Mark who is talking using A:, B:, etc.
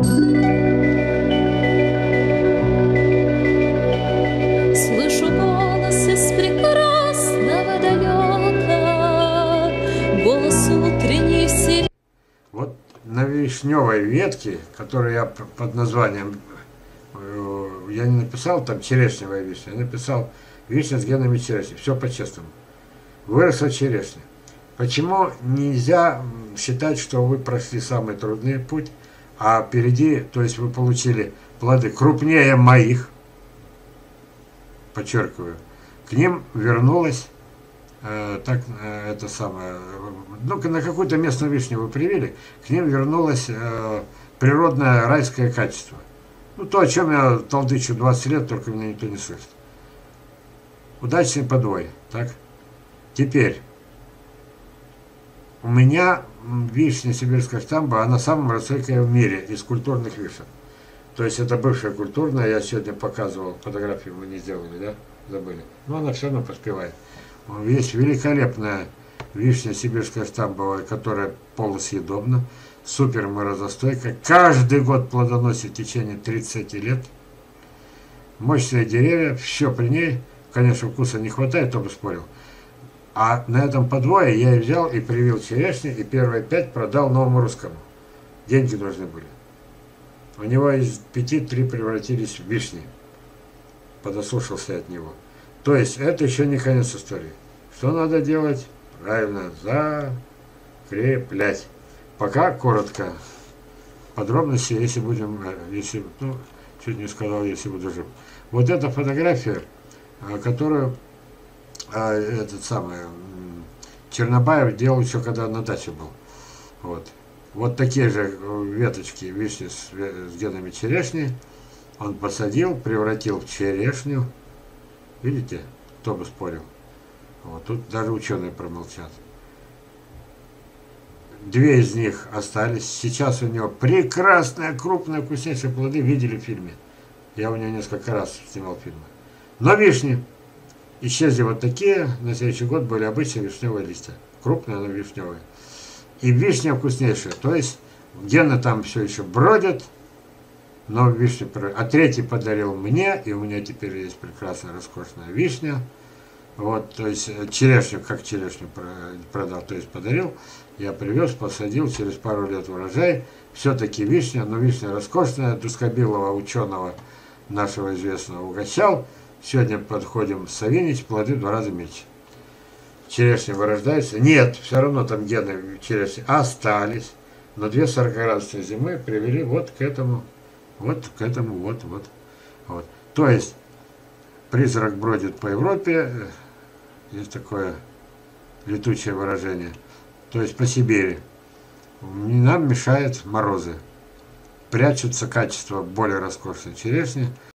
A: Слышу голос из прекрасного далека, голос утренний сирени.
B: Вот на вишневой ветке, которую я под названием, я не написал там черешневая вишня, я написал вишня с генами черешни, все по-честному. Выросла черешня. Почему нельзя считать, что вы прошли самый трудный путь, а впереди, то есть вы получили плоды крупнее моих, подчеркиваю, к ним вернулась, это самое, ну, на какую-то местную вишню вы привили, к ним вернулось природное райское качество. Ну, то, о чем я толдычу 20 лет, только меня никто не слышит. Удачный подвой, так? Теперь, у меня вишня сибирская штамба, она самая высокая в мире из культурных вишен. То есть это бывшая культурная, я сегодня показывал, фотографию мы не сделали, да? Забыли. Но она все равно поспевает. Есть великолепная вишня сибирская штамбовая, которая полусъедобна, супер морозостойкая, каждый год плодоносит в течение 30 лет. Мощные деревья, все при ней, конечно, вкуса не хватает, кто бы спорил. А на этом подвое я и взял и привил черешни, и первые 5 продал Новому Русскому. Деньги нужны были. У него из 5 3 превратились в вишни. Подослушался от него. То есть это еще не конец истории. Что надо делать? Правильно, закреплять. Пока коротко. Подробности, если будем, если, ну, чуть не сказал, если буду жив. Вот эта фотография, которую этот самый Чернобаев делал еще, когда на даче был. Вот такие же веточки вишни с генами черешни он посадил, превратил в черешню. Видите, кто бы спорил. Вот тут даже ученые промолчат. 2 из них остались. Сейчас у него прекрасные, крупные, вкуснейшие плоды. Видели в фильме. Я у него несколько раз снимал фильмы. Но вишни исчезли вот такие. На следующий год были обычные вишневые листья. Крупные, но вишневые. И вишня вкуснейшая. То есть гены там все еще бродят. Но вишня... А 3-й подарил мне. И у меня теперь есть прекрасная, роскошная вишня. Вот, то есть черешню, как черешню продал, то есть подарил. Я привез, посадил, через пару лет урожай. Все-таки вишня, но вишня роскошная. Дускобилова, ученого нашего известного, угощал. Сегодня подходим с Савинич, плоды в 2 раза меньше. Черешня вырождается. Нет, все равно там гены черешни остались. Но 2 40-градусные зимы привели вот к этому, вот. То есть призрак бродит по Европе. Есть такое летучее выражение. То есть по Сибири. Нам мешают морозы. Прячутся качества более роскошной черешни.